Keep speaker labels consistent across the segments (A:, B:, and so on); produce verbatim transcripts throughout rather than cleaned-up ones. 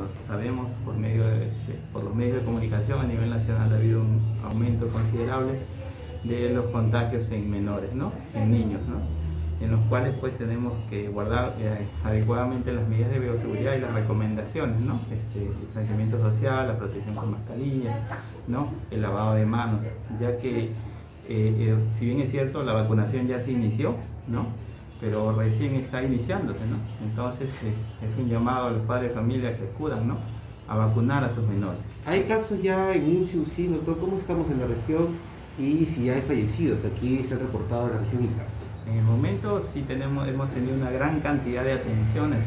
A: sabemos por, medio de, de, por los medios de comunicación a nivel nacional ha habido un aumento considerable de los contagios en menores, ¿no? En niños, ¿no? En los cuales pues tenemos que guardar eh, adecuadamente las medidas de bioseguridad y las recomendaciones, ¿no? Este, el distanciamiento social, la protección con mascarilla, ¿no? El lavado de manos, ya que eh, eh, si bien es cierto la vacunación ya se inició, ¿no? Pero recién está iniciándose, ¿no? Entonces eh, es un llamado a los padres de familia que acudan, ¿no? A vacunar a sus menores.
B: ¿Hay casos ya en U C I, U C I, doctor? ¿Cómo estamos en la región? Y si hay fallecidos, aquí se han reportado en la región Ica.
A: En el momento sí tenemos, hemos tenido una gran cantidad de atenciones.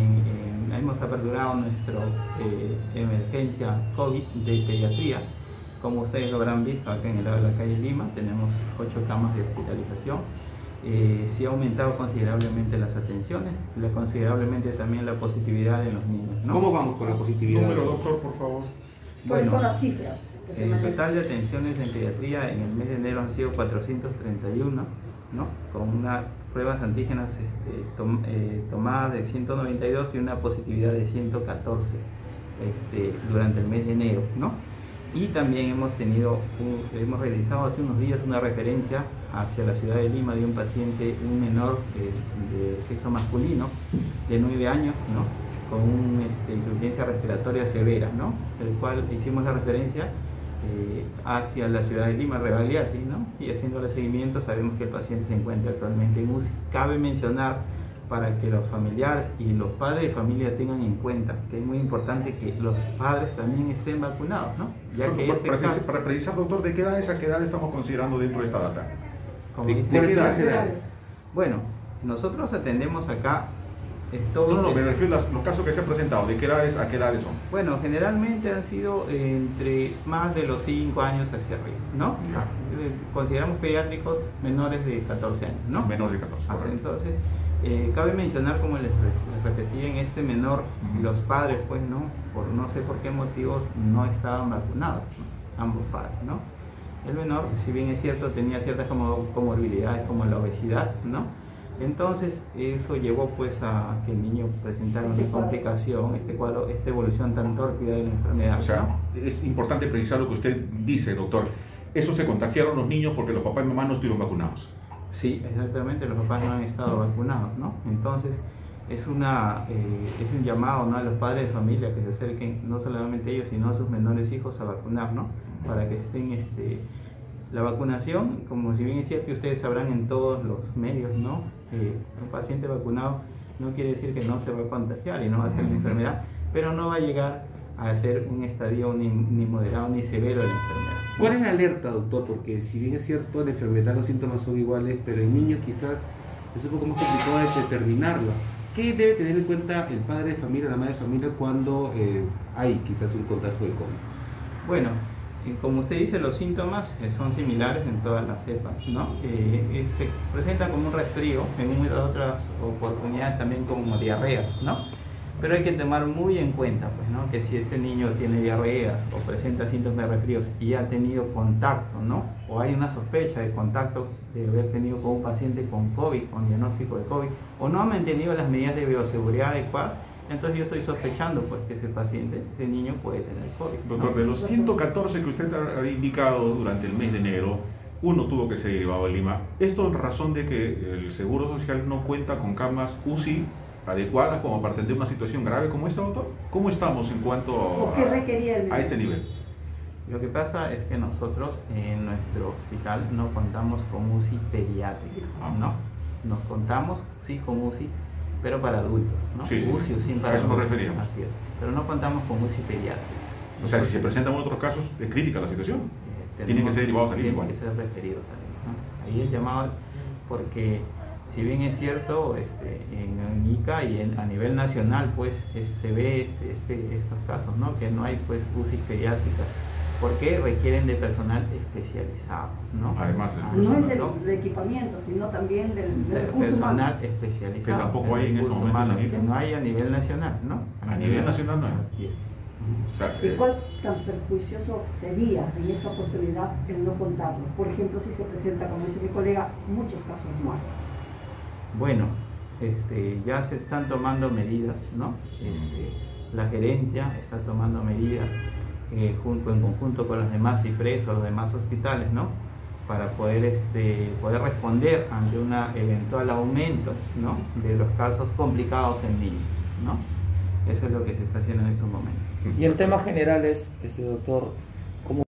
A: En, en, hemos aperturado nuestra eh, emergencia COVID de pediatría. Como ustedes lo habrán visto acá en el lado de la calle Lima, tenemos ocho camas de hospitalización. Eh, sí ha aumentado considerablemente las atenciones, considerablemente también la positividad de los niños, ¿no?
B: ¿Cómo vamos con la positividad?
C: Número, doctor, por favor.
D: ¿Cuáles son las cifras?
A: El total de atenciones en pediatría en el mes de enero han sido cuatrocientos treinta y uno, ¿no? Con unas pruebas antígenas este, tom, eh, tomadas de ciento noventa y dos y una positividad de ciento catorce este, durante el mes de enero, ¿no? Y también hemos tenido, un, hemos realizado hace unos días una referencia hacia la ciudad de Lima de un paciente, un menor de, de sexo masculino de nueve años, ¿no? Con una este, insuficiencia respiratoria severa, ¿no? El cual hicimos la referencia Eh, hacia la ciudad de Lima, Rebagliati, ¿no? Y haciéndole seguimiento sabemos que el paciente se encuentra actualmente en U C I. Cabe mencionar, para que los familiares y los padres de familia tengan en cuenta que es muy importante que los padres también estén vacunados, ¿no? Ya que
C: para,
A: este
C: para,
A: caso,
C: para precisar, doctor, ¿de qué edades a qué edad estamos considerando dentro de esta data?
A: como
B: ¿De,
A: dice-
B: de qué edades? edades?
A: bueno, nosotros atendemos acá eh, todo
C: No, no,
A: el-
C: me refiero a los casos que se han presentado, ¿de qué edades a qué edades son?
A: Bueno, generalmente han sido eh, entre más de los cinco años hacia arriba, ¿no?
C: Ya.
A: Eh, Consideramos pediátricos menores de catorce años, ¿no?
C: Menor de catorce.
A: Ah,
C: correcto.
A: entonces, eh, cabe mencionar, como les, les repetí, en este menor,
C: Ujú.
A: los padres, pues, ¿no? Por no sé por qué motivos, no estaban vacunados, ¿no? Ambos padres, ¿no? El menor, si bien es cierto, tenía ciertas como, comorbilidades como la obesidad, ¿no? Entonces, eso llevó, pues, a que el niño presentara una complicación, este cuadro, esta evolución tan tórpida de la enfermedad,
C: O sea,
A: ¿no?
C: es importante precisar lo que usted dice, doctor. Eso se contagiaron los niños porque los papás y mamás no estuvieron vacunados.
A: Sí, exactamente, los papás no han estado vacunados, ¿no? Entonces, es, una, eh, es un llamado, ¿no? A los padres de familia que se acerquen, no solamente ellos, sino a sus menores hijos a vacunar, ¿no? Para que estén, este, la vacunación, como si bien es cierto que ustedes sabrán en todos los medios, ¿no? Eh, un paciente vacunado no quiere decir que no se va a contagiar y no va a ser una enfermedad, pero no va a llegar a ser un estadio ni, ni moderado ni severo de la enfermedad, ¿no?
B: ¿Cuál es la alerta, doctor? Porque si bien es cierto, la enfermedad, los síntomas son iguales, pero en niños quizás es un poco más complicado de determinarlo. ¿Qué debe tener en cuenta el padre de familia o la madre de familia cuando eh, hay quizás un contagio de COVID?
A: Bueno, eh, como usted dice, los síntomas eh, son similares en todas las cepas, ¿no? Eh, eh, se presentan como un resfrío, en muchas otras oportunidades también como diarreas, ¿no? Pero hay que tomar muy en cuenta, pues, ¿no? Que si ese niño tiene diarreas o presenta síntomas de resfríos y ha tenido contacto, ¿no? O hay una sospecha de contacto de haber tenido con un paciente con COVID, con diagnóstico de COVID, o no ha mantenido las medidas de bioseguridad adecuadas, entonces yo estoy sospechando, pues, que ese paciente, ese niño puede tener COVID, ¿no?
C: Doctor, de los ciento catorce que usted ha indicado durante el mes de enero, uno tuvo que ser llevado a Lima. Esto en razón de que el Seguro Social no cuenta con camas U C I adecuadas como para atender una situación grave como esta, doctor. ¿Cómo estamos en cuanto
D: ¿O qué requería el
C: a, a este nivel?
A: Lo que pasa es que nosotros en nuestro hospital no contamos con U C I pediátrica, ¿no? Nos contamos, sí, con U C I, pero para adultos, ¿no?
C: Sí, sí.
A: U C I o SIM para
C: A eso nos
A: adultos,
C: referíamos.
A: así es. Pero no contamos con U C I pediátrica.
C: O sea, si se presentan otros casos, es crítica la situación.
A: Eh,
C: Tienen que ser llevados a Lima
A: Tienen
C: igual.
A: que ser referidos a Lima, ¿no? Ahí el llamado, porque si bien es cierto, este, en Ica y en, a nivel nacional, pues es, se ve este, este, estos casos, ¿no? Que no hay, pues, U C I pediátricas, porque requieren de personal especializado, ¿no?
C: Además,
A: Ah,
D: No es del,
A: ¿no?
D: del equipamiento, sino también del,
A: De
D: del recurso humano.
A: personal especializado.
C: Que tampoco hay
A: el
C: en estos
A: recurso
C: momentos
A: humano,
C: en Ica.
A: que no hay a nivel nacional, ¿no?
C: A nivel nacional no hay.
A: Así es.
C: O sea,
D: ¿Y
C: eh,
D: cuál tan perjuicioso sería en esta oportunidad el no contarlo? Por ejemplo, si se presenta, como dice mi colega, muchos casos más.
A: Bueno, este, ya se están tomando medidas, ¿no? Este, la gerencia está tomando medidas eh, junto, en conjunto con los demás CIFRES o los demás hospitales, ¿no? Para poder, este, poder responder ante un eventual aumento, ¿no?, de los casos complicados en niños, ¿no? Eso es lo que se está haciendo en estos momentos.
E: Y en temas generales, este doctor,